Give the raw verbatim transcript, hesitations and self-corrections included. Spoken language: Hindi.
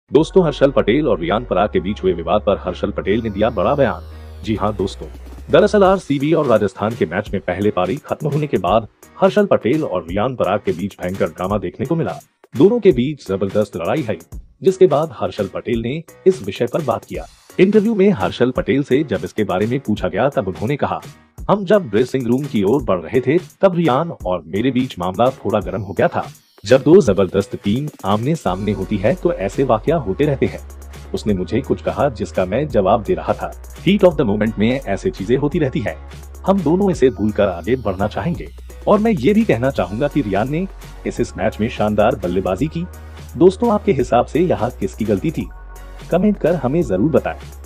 दोस्तों, हर्षल पटेल और रियान पराग के बीच हुए विवाद पर हर्षल पटेल ने दिया बड़ा बयान। जी हां दोस्तों, दरअसल आरसीबी और राजस्थान के मैच में पहले पारी खत्म होने के बाद हर्षल पटेल और रियान पराग के बीच भयंकर ड्रामा देखने को मिला। दोनों के बीच जबरदस्त लड़ाई हुई, जिसके बाद हर्षल पटेल ने इस विषय पर बात किया। इंटरव्यू में हर्षल पटेल से जब इसके बारे में पूछा गया तब उन्होंने कहा, हम जब ड्रेसिंग रूम की ओर बढ़ रहे थे तब रियान और मेरे बीच मामला थोड़ा गर्म हो गया था। जब दो जबरदस्त टीम आमने सामने होती है तो ऐसे वाकया होते रहते हैं। उसने मुझे कुछ कहा जिसका मैं जवाब दे रहा था। हीट ऑफ द मोमेंट में ऐसी चीजें होती रहती है। हम दोनों इसे भूलकर आगे बढ़ना चाहेंगे और मैं ये भी कहना चाहूंगा कि रियान ने इस, इस मैच में शानदार बल्लेबाजी की। दोस्तों, आपके हिसाब से यहाँ किसकी गलती थी? कमेंट कर हमें जरूर बताएं।